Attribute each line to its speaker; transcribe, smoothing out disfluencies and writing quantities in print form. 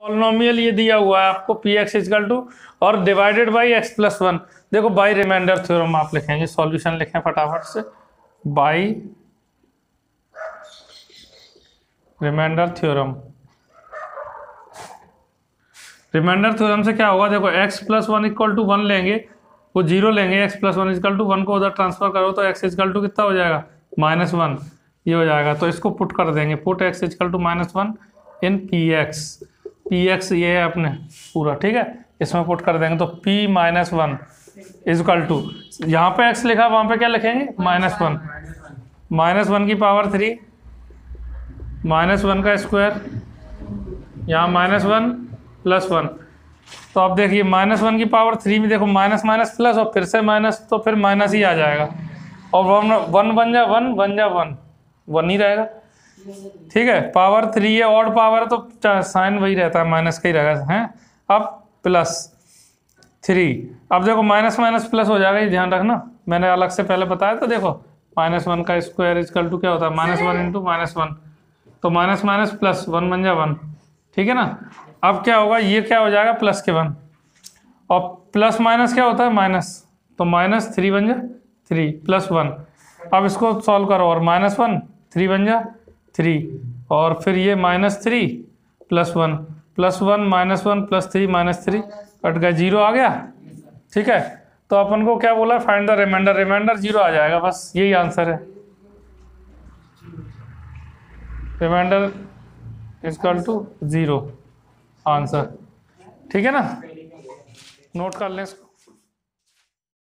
Speaker 1: Polynomial ये दिया हुआ है आपको पी एक्स इजकल टू और divided by X plus one. देखो बाई रिमाइंडर थ्योरम आप लिखेंगे, सॉल्यूशन लिखें फटाफट से। By remainder theorem, remainder theorem से क्या होगा, देखो X plus one equal to one लेंगे, वो जीरो लेंगे, X plus one is equal to one को उधर ट्रांसफर करो तो एक्स इजकल टू कितना हो जाएगा, माइनस वन, ये हो जाएगा। तो इसको पुट कर देंगे, put X is equal to minus one in P X, P X ये है अपने पूरा, ठीक है, इसमें पुट कर देंगे तो P minus one is equal to, यहाँ पे एक्स लिखा वहाँ पे क्या लिखेंगे, माइनस वन, माइनस वन की पावर थ्री, माइनस वन का स्क्वायर, यहाँ माइनस वन प्लस वन। तो अब देखिए माइनस वन की पावर थ्री में देखो माइनस माइनस प्लस और फिर से माइनस, तो फिर माइनस ही आ जाएगा और वन वन बन जा वन, वन जा वन, वन ही रहेगा, ठीक है। पावर थ्री है, ऑड पावर तो साइन वही रहता है, माइनस का ही रहेगा है। अब प्लस थ्री, अब देखो माइनस माइनस प्लस हो जाएगा, ये ध्यान रखना, मैंने अलग से पहले बताया तो देखो माइनस वन का स्क्वायर इजकल टू क्या होता है, minus one into minus one, तो माइनस माइनस प्लस, वन बन जा वन, ठीक है ना। अब क्या होगा, ये क्या हो जाएगा प्लस के वन, और प्लस माइनस क्या होता है माइनस, तो माइनस थ्री बन जा थ्री प्लस वन। अब इसको सॉल्व करो और माइनस वन थ्री बन जा थ्री, और फिर ये minus three plus one minus one plus three minus three, cut गया, जीरो आ गया, ठीक है। तो अपन को क्या बोला, find the remainder, remainder zero आ जाएगा, बस यही आंसर है, remainder is equal to zero answer, ठीक है ना, नोट कर लें इसको।